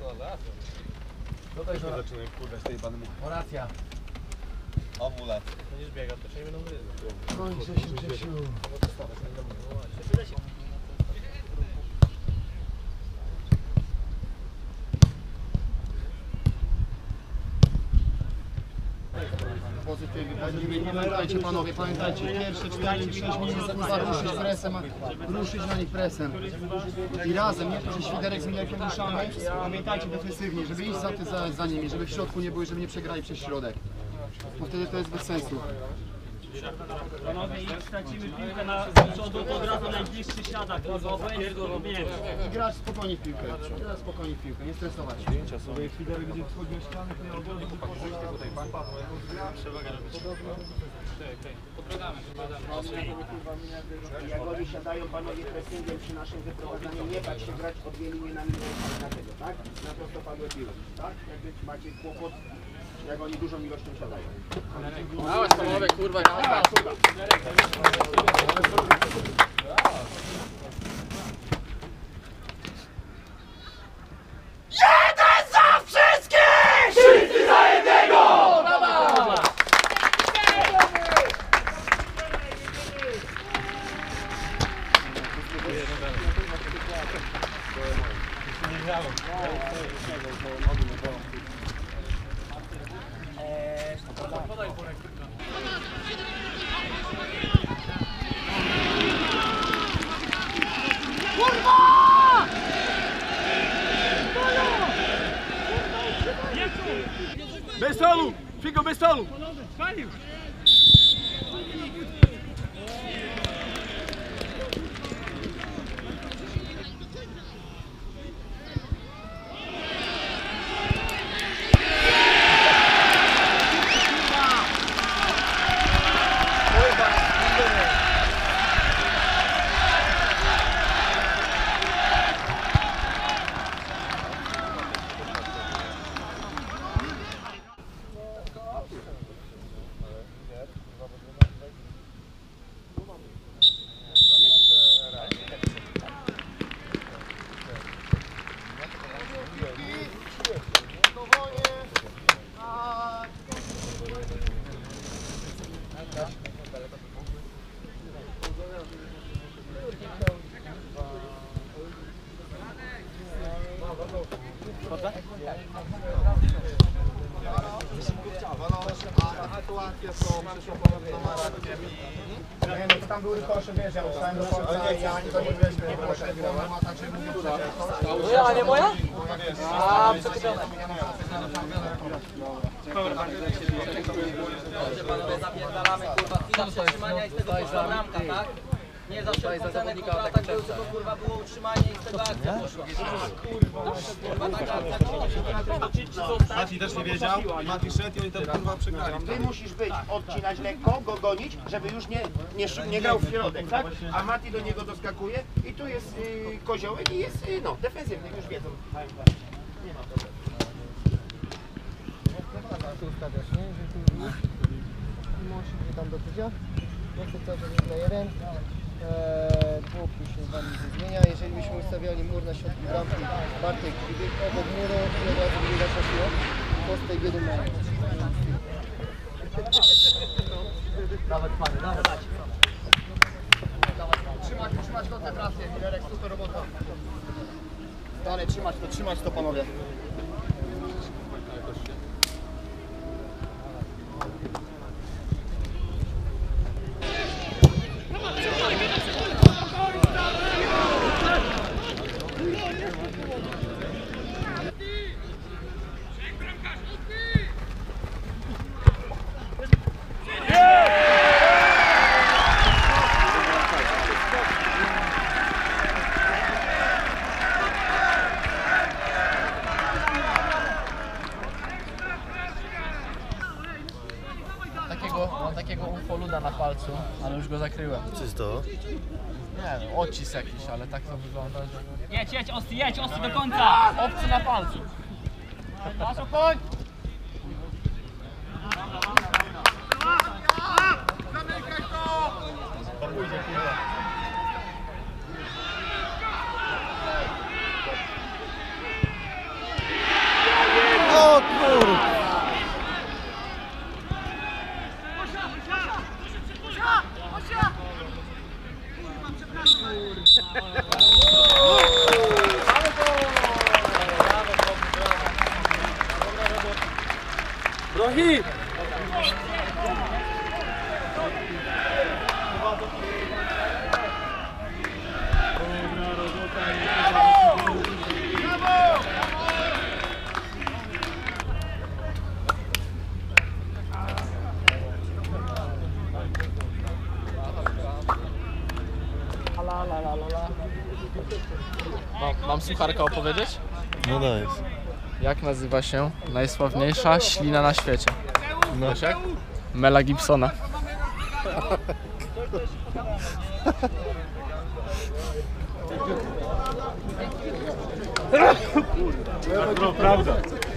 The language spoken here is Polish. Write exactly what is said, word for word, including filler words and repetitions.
Tutaj się zaczynają kurwać tej bany. Oracja. Amulet. Będziesz biegał, to się nie będą gryzły. Kończę się, Grzesiu. Pamiętajcie panowie, pamiętajcie, pierwsze cztery sześć minut kurwa ruszyć presem, ruszyć na nich presem. I razem, nie to, że świderek z Milerkiem ruszamy, pamiętajcie defensywnie, żeby iść za, za, za nimi, żeby w środku nie były, żeby nie przegrali przez środek. Bo wtedy to jest bez sensu. Panowie, jak stracimy piłkę na przodu, to od razu najbliższy siadak. I grać spokojnie w piłkę, grać spokojnie w piłkę, nie stresować. Sobie chwilę będzie wchodził w ścianę, to ja od razu tutaj Jak oni siadają panowie pressingiem przy naszym wyprowadzaniu, nie bać się grać od dwie linie na linię na tego, tak? Na prostopadłe piłki, tak? Jak macie kłopot, jak oni dużą ilością siadają. Małe panowie, kurwa, ja Jeden za wszystkich! Wszyscy za jednego! Bez solu! Figo, bez solu! Tam był rykoszy, wiesz, ja ustałem do końca i ja ani to nie wiesz, nie proszę, No ja, nie moja? A, przekupione. Dobrze panowie, zapierdalamy kurwa chwila przetrzymania i z tego poszła bramka, tak? Nie za wszelką cenę kontratak był, tylko kurwa było utrzymanie i z tego akcja poszła. Kurwa taka akcja. Mati też nie wiedział, Mati szedł i oni tam kurwa przegrali. Ty musisz być, odcinać lekko, go gonić, żeby już nie, nie, nie grał w środek, tak? A Mati do niego doskakuje i tu jest y, koziołek i jest, y, no, defensywny, już wiedzą. Nie ma problemu. Tu ustawiasz, nie? Że tu już możesz tam do tydzia. Nie chcę cały czas na jeden. Eee, dwóch już się z wami nie zmienia. Jeżeli byśmy ustawiali mur na środku bramki, Bartek bieg obok muru i od razu biega szasiło, kostek jeden na jeden. Nawet panie, nawet. Trzymać, trzymać koncentrację, Milerek, super robota. Dalej, trzymać to, trzymać to panowie. Mam takiego ufoluda na palcu, ale już go zakryłem. Co jest to? Nie wiem, odcisk jakiś, ale tak to wygląda, że... Jedź, jedź, Osty, jedź, Osty do końca! Obcy na palcu. Masz koń! la, la, la. Mam, mam sucharka opowiedzieć? No dajesz. Jak nazywa się najsławniejsza ślina na świecie? No. Wiesz jak? Mela Gibsona. No prawda.